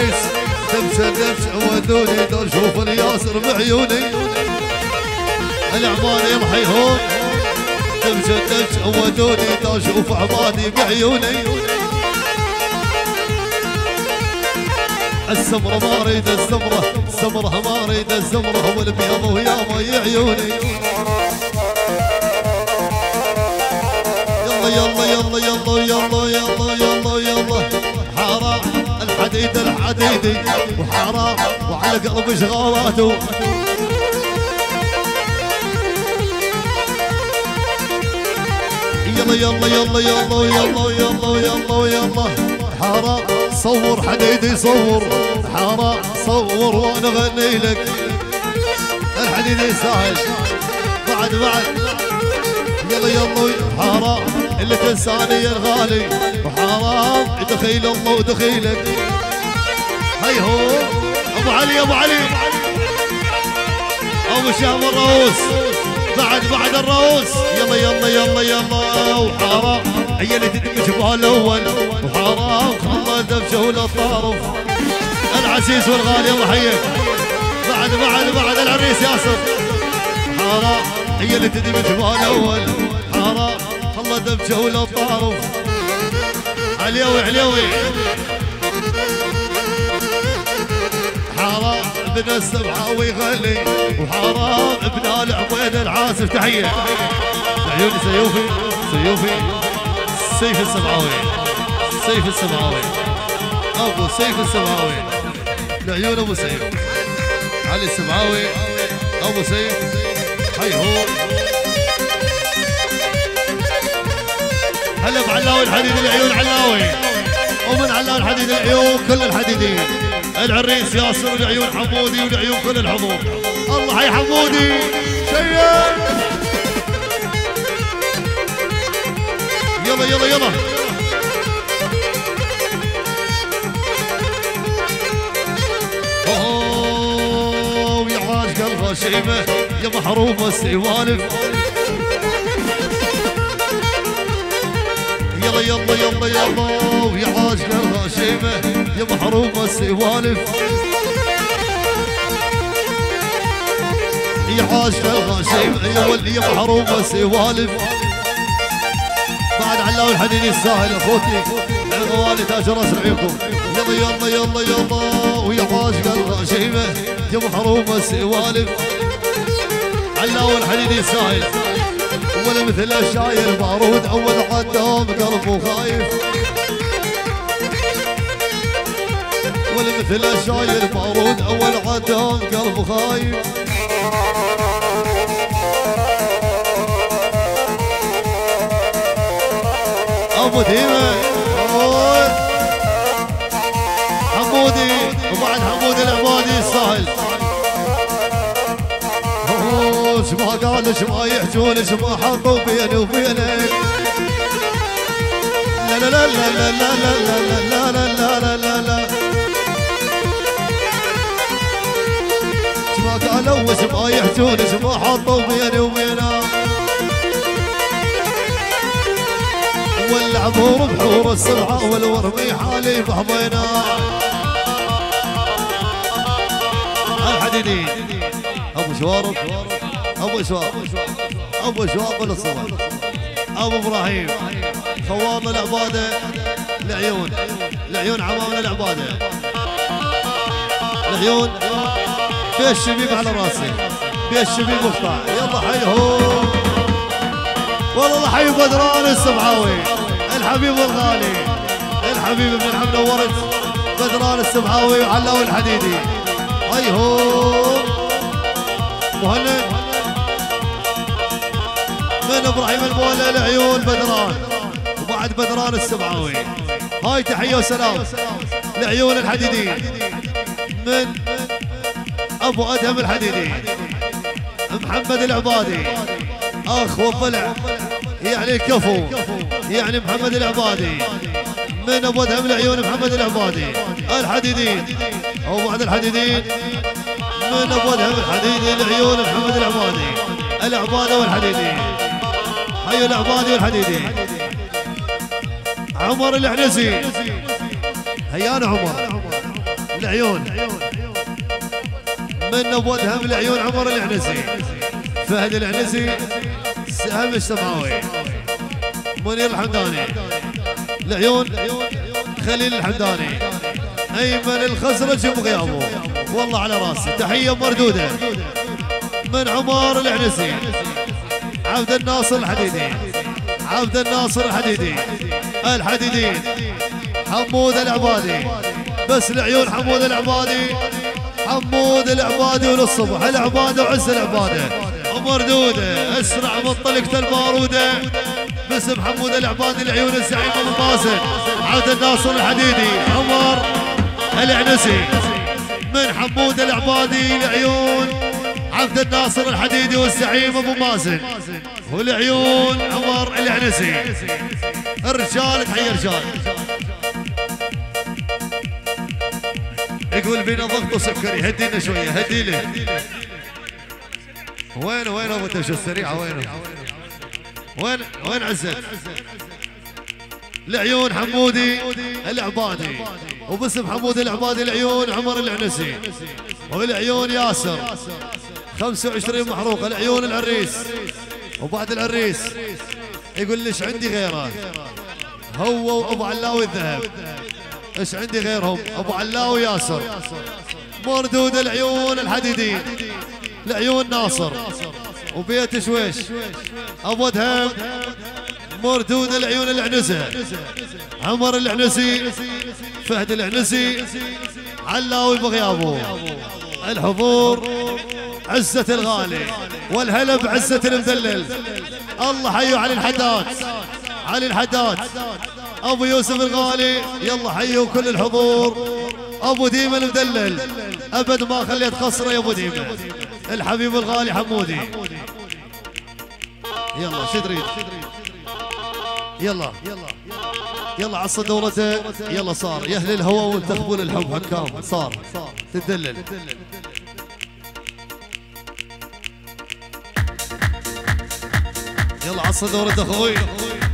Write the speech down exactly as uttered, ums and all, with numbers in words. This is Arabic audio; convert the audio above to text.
العريس دمشة دمشة ودوني دا اشوف الياسر بعيوني العماني محيهون دمشة دمشة ودوني دا اشوف عبادي بعيوني السمرة ما اريد السمرة السمرة ما اريد السمرة والبيض ويا مي عيوني يلا يلا يلا يلا يلا يلا يلا يلا حرام الحديد الحديدي وحرام وعلى قلب شغالاته يلا يلا يلا يلا يلا يلا يلا يلا حرام صور حديدي صور حرام صور وانا غني لك الحديدي سهل بعد بعد يلا يلا حرام اللي تنساني يا الغالي وحرام دخيل الله ودخيلك هي هو ابو علي ابو علي ابو شام الروس بعد بعد الروس يلا يلا يلا يلا وحرام هي اللي تدمج بها الاول وحرام خلى دبشه ولا طارف العسيس والغالي الله يحييك بعد بعد بعد العريس ياسر حرام هي اللي تدمج بها الاول حرام خلى دبشه ولا طارف عليوي عليوي حرام ابن السبعاوي غلي وحرام ابن العبيد العاسف تحيه عيوني سيوفي سيوفي سيف السبعاوي سيف السبعاوي ابو سيف السبعاوي لعيون ابو سيف علي السبعاوي ابو سيف هي هو هلا بعلاوي الحديد العيون علاوي ومن علاوي الحديد العيون كل الحديدين العريس ياسر والعيون حمودي والعيون كل الحضور الله حي حمودي شيء يلا يلا يلا اوه يا عاشق الغشيمه يا محرومه السوالف يلا يلا يلا يلا ويا عاشق الغشيمه يا محرومه السوالف يا عاشق الغشيمه يا ولي يا محرومه السوالف بعد علاوي الحديدي الساهل اخوتي الغوالي تاج راس رعيكم يلا يلا يلا يلا ويا عاشق الغشيمه يا محرومه السوالف علاوي الحديدي الساهل ولا مثل الشاير بارود اول قدام قلبه خايف ولا مثل الشاير بارود اول قدام قلبه خايف ابو ديمه حمودي وبعد حمودي العبادي السهل ايش ما قال ايش ما يحجون ايش ما حطوا بيني وبينك لا لا لا لا لا لا لا لا لا لا لا لا ايش ما قالوا ايش ما يحجون ايش ما حطوا بيني وبينك والعبور بحور السبعه والورمي حالي بحضينا الحديدي ابو شوارب ابو شواب ابو شواب الصبر ابو ابراهيم خوار العباده العيون العيون عمامنا العباده العيون في الشبيب على راسي في الشبيب مقطع يلا حيهم والله حي بدران السبعاوي الحبيب الغالي الحبيب ابن الحمد نورت بدران السبعاوي وعلاوي الحديدي هيهو مهند من ابراهيم المولى العيون بدران وبعد بدران السبعاوي هاي تحيه وسلام لعيون الحديدي من ابو ادهم الحديدي محمد العبادي اخ وطلع يعني كفو يعني محمد العبادي من ابو ادهم العيون محمد العبادي الحديدين او بعد الحديدين من ابو ادهم الحديدي العيون محمد العبادي العباده والحديدي حي العبادي والحديدي عمر العنزي هيان عمر العيون من ابو ادهم العيون عمر العنزي، فهد العنزي، سهم السماوي، منير الحمداني، العيون خليل الحمداني، ايمن الخزرج بغيابه، والله على راسي. تحيه مردوده من عمر العنزي، عبد الناصر الحديدي، عبد الناصر الحديدي، الحديدين، حمود العبادي، بس العيون حمود العبادي، حمود العبادي وللصبح العباده وعز العباده، ومردوده اسرع من طلقه الباروده، باسم حمود العبادي العيون الزعيم ابو مازن، عبد الناصر الحديدي، عمر العنزي، من حمود العبادي العيون عبد الناصر الحديدي والزعيم ابو مازن، والعيون عمر العنزي. الرجال تحية رجال. يقول بينا ضغط وسكري، هدينا شويه هدي لي. وين وين ابو تمشي السريعه وين؟ وين وين عزت؟ العيون حمودي العبادي، وباسم حمود العبادي العيون عمر العنزي، والعيون ياسر خمسة وعشرين محروقه، العيون العريس، وبعد العريس يقول ليش عندي غيره، هو وابو علاوي الذهب، ايش عندي غيرهم؟ ابو علاوي ياسر، مردود العيون الحديدين، العيون ناصر، وبيت شويش، ابو ادهم، مردود العيون العنزه، عمر العنزي، فهد العنزي، علاوي بغيابه، الحضور عزة الغالي، والهلا بعزة المدلل، الله حيوا علي الحداد، علي الحداد، ابو يوسف الغالي، يلا حيوا كل الحضور، ابو ديمه المدلل، ابد ما خليت خسره يا ابو ديمه، الحبيب الغالي حمودي. يلا شدريد، يلا يلا عصا دورته، يلا صار يا اهل الهوى والتخبول الحب حكام، صار تدلل. يلا عصا دورته اخوي.